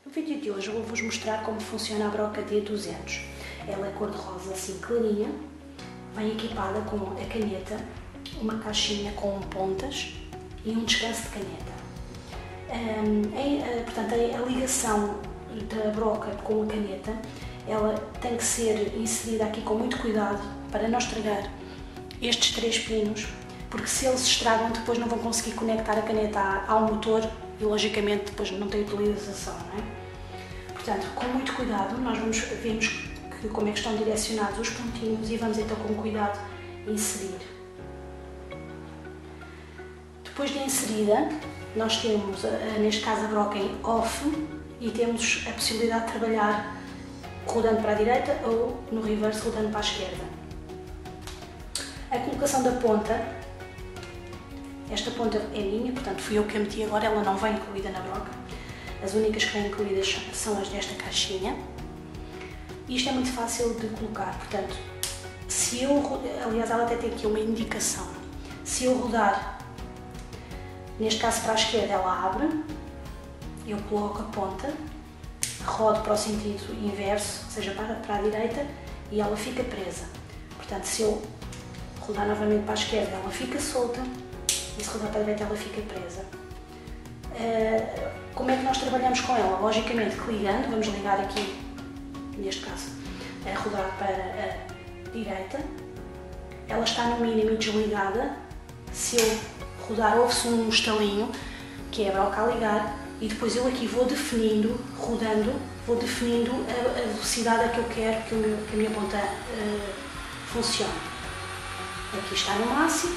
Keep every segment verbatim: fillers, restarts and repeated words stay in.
No vídeo de hoje eu vou-vos mostrar como funciona a broca D duzentos. Ela é cor-de-rosa assim clarinha, vem equipada com a caneta, uma caixinha com pontas e um descanso de caneta. Um, é, portanto, a ligação da broca com a caneta ela tem que ser inserida aqui com muito cuidado para não estragar estes três pinos, porque se eles se estragam depois não vão conseguir conectar a caneta ao motor e logicamente depois não tem utilização, não é? Portanto, com muito cuidado, nós vamos vemos que, como é que estão direcionados os pontinhos e vamos então com cuidado inserir. Depois de inserida, nós temos, neste caso, a broca em off e temos a possibilidade de trabalhar rodando para a direita ou no reverse rodando para a esquerda. A colocação da ponta, esta ponta é minha, portanto fui eu que a meti agora, ela não vem incluída na broca. As únicas que vêm incluídas são as desta caixinha. Isto é muito fácil de colocar, portanto, se eu, aliás ela até tem aqui uma indicação, se eu rodar, neste caso para a esquerda ela abre, eu coloco a ponta, rodo para o sentido inverso, ou seja, para, para a direita, e ela fica presa. Portanto, se eu rodar novamente para a esquerda ela fica solta, e se rodar para a direita ela fica presa. Uh, como é que nós trabalhamos com ela? Logicamente ligando, vamos ligar aqui, neste caso, a rodar para a direita, ela está no mínimo desligada, se eu rodar ouve-se um estalinho, que é a broca a ligar, e depois eu aqui vou definindo, rodando, vou definindo a, a velocidade a que eu quero que, o meu, que a minha ponta uh, funcione. Aqui está no máximo,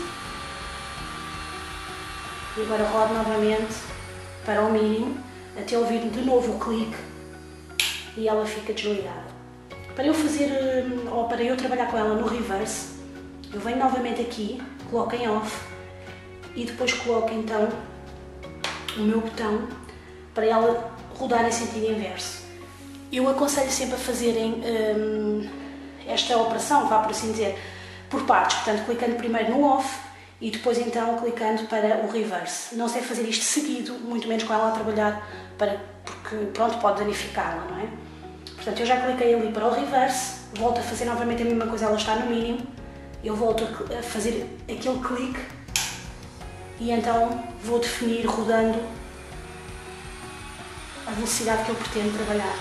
e agora rodo novamente para o mínimo, até ouvir de novo o clique e ela fica desligada. Para eu fazer, ou para eu trabalhar com ela no reverse, eu venho novamente aqui, coloco em off e depois coloco então o meu botão para ela rodar em sentido inverso. Eu aconselho sempre a fazerem hum, esta operação, vá por assim dizer, por partes, portanto clicando primeiro no off e depois então clicando para o reverse. Não sei fazer isto seguido, muito menos com ela a trabalhar, para, porque pronto, pode danificá-la, não é? Portanto, eu já cliquei ali para o reverse, volto a fazer novamente a mesma coisa, ela está no mínimo, eu volto a fazer aquele clique e então vou definir rodando a velocidade que eu pretendo trabalhar.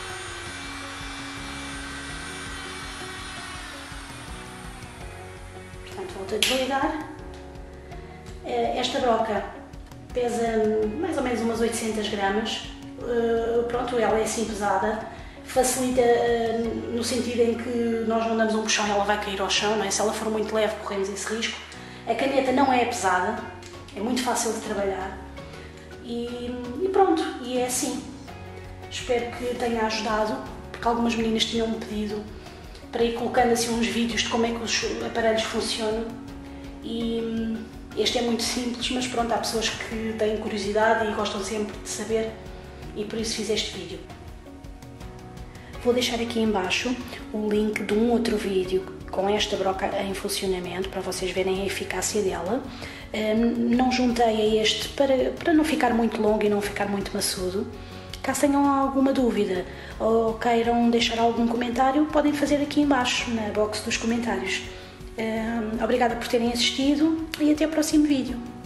Portanto, volto a desligar. Esta broca pesa mais ou menos umas oitocentas gramas, pronto, ela é assim pesada, facilita no sentido em que nós não damos um puxão e ela vai cair ao chão, não é? Se ela for muito leve corremos esse risco. A caneta não é pesada, é muito fácil de trabalhar e, e pronto, e é assim. Espero que tenha ajudado, porque algumas meninas tinham-me pedido para ir colocando assim uns vídeos de como é que os aparelhos funcionam e este é muito simples, mas pronto, há pessoas que têm curiosidade e gostam sempre de saber e por isso fiz este vídeo. Vou deixar aqui em baixo o link de um outro vídeo com esta broca em funcionamento para vocês verem a eficácia dela. Não juntei a este para, para não ficar muito longo e não ficar muito maçudo. Caso tenham alguma dúvida ou queiram deixar algum comentário, podem fazer aqui em baixo na box dos comentários. Obrigada por terem assistido e até o próximo vídeo.